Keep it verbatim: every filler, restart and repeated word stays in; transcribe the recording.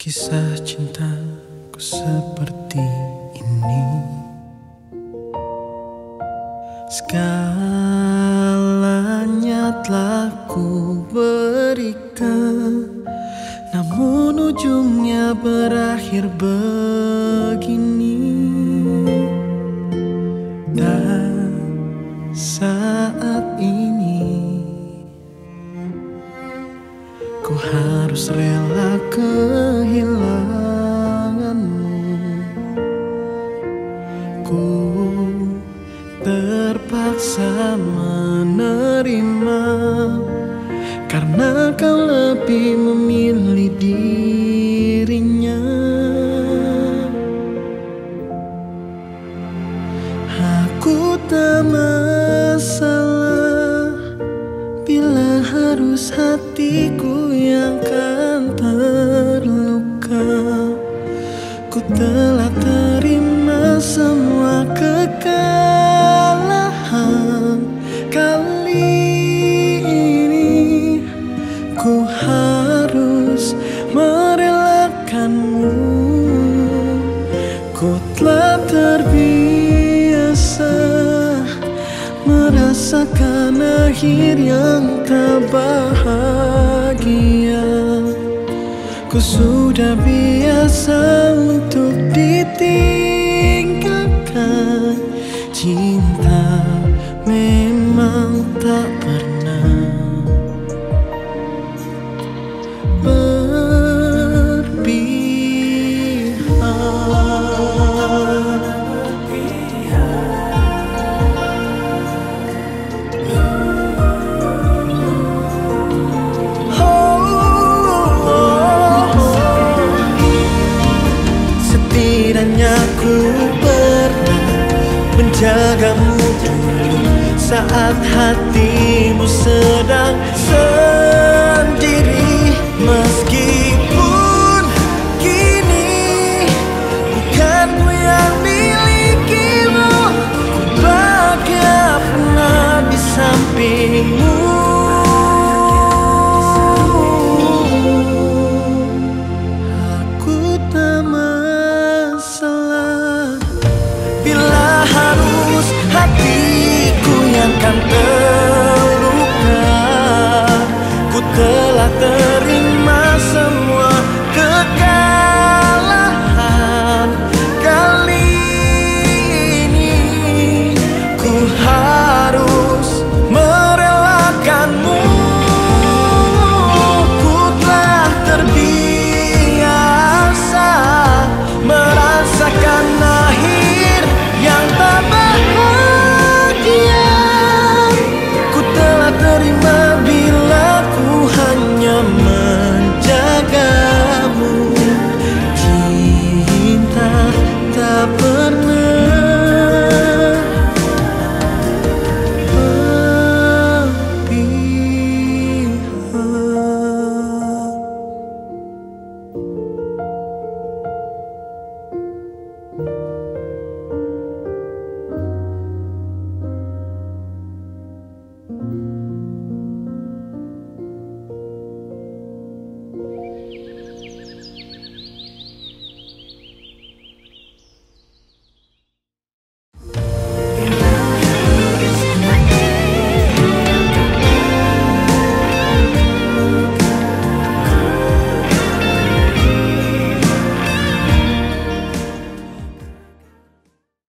Kisah cintaku seperti ini, segalanya telah ku berikan, namun ujungnya berakhir begini. Dan saat ini ku harus rela kehilanganmu. Ku terpaksa menerima, karena kau lebih memilih dirinya. Aku tak masalah bila harus hatiku yang kan terluka. Ku telah terima semua kekalahan. Kali ini ku harus merelakanmu. Ku telah terbiasa merasakan akhir yang tak bahagia. Ku sudah biasa untuk ditinggalkan. Cinta memang tak pernah ku pernah menjagamu dulu saat hatimu sedang sendiri. Meskipun kini bukan ku yang milikimu, ku bahagia pernah di sampingmu. Aku tak harus hatiku yang kan terluka. Ku telah ter